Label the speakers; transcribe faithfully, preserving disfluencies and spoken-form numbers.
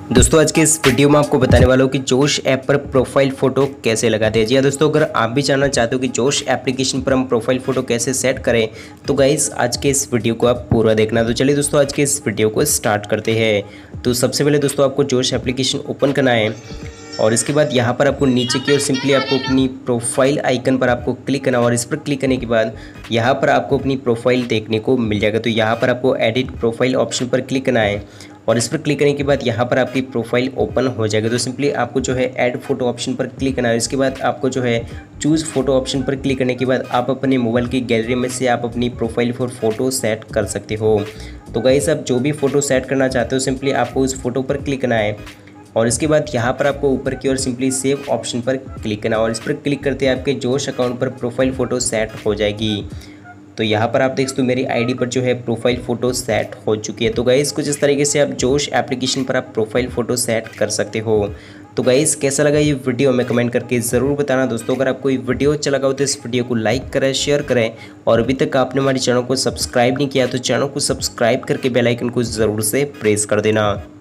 Speaker 1: दोस्तों आज के इस वीडियो में आपको बताने वाला हूँ कि जोश ऐप पर प्रोफाइल फ़ोटो कैसे लगाते हैं। जी हाँ दोस्तों, अगर आप भी जानना चाहते हो कि जोश एप्लीकेशन पर हम प्रोफाइल फ़ोटो कैसे सेट करें तो गाइस आज के इस वीडियो को आप पूरा देखना। तो चलिए दोस्तों आज के इस वीडियो को स्टार्ट करते हैं। तो सबसे पहले दोस्तों आपको जोश एप्लीकेशन ओपन करना है और इसके बाद यहाँ पर आपको नीचे की ओर सिंपली आपको अपनी प्रोफाइल आइकन पर आपको क्लिक करना और इस पर क्लिक करने के बाद यहाँ पर आपको अपनी प्रोफाइल देखने को मिल जाएगा। तो यहाँ पर आपको एडिट प्रोफाइल ऑप्शन पर क्लिक करना है और इस पर क्लिक करने के बाद यहाँ पर आपकी प्रोफाइल ओपन हो जाएगा। तो सिंपली आपको जो है ऐड फोटो ऑप्शन पर क्लिक करना है। इसके बाद आपको जो है चूज़ फोटो ऑप्शन पर क्लिक करने के बाद आप अपने मोबाइल की गैलरी में से आप अपनी प्रोफाइल फॉर फोटो सेट कर सकते हो। तो गाइस आप जो भी फ़ोटो सेट करना चाहते हो सिंपली आपको उस फोटो पर क्लिक करना है और इसके बाद यहाँ पर आपको ऊपर की ओर सिंपली सेव ऑप्शन पर क्लिक करना और इस पर क्लिक करते आपके जोश अकाउंट पर प्रोफाइल फ़ोटो सेट हो जाएगी। तो यहाँ पर आप देख सकते हो मेरी आईडी पर जो है प्रोफाइल फ़ोटो सेट हो चुकी है। तो गाइस कुछ इस तरीके से आप जोश एप्लीकेशन पर आप प्रोफाइल फ़ोटो सेट कर सकते हो। तो गाइस कैसा लगा ये वीडियो हमें कमेंट करके ज़रूर बताना। दोस्तों अगर आपको ये वीडियो अच्छा लगा हो तो इस वीडियो को लाइक करें, शेयर करें और अभी तक आपने हमारे चैनल को सब्सक्राइब नहीं किया तो चैनल को सब्सक्राइब करके बेल आइकन को ज़रूर से प्रेस कर देना।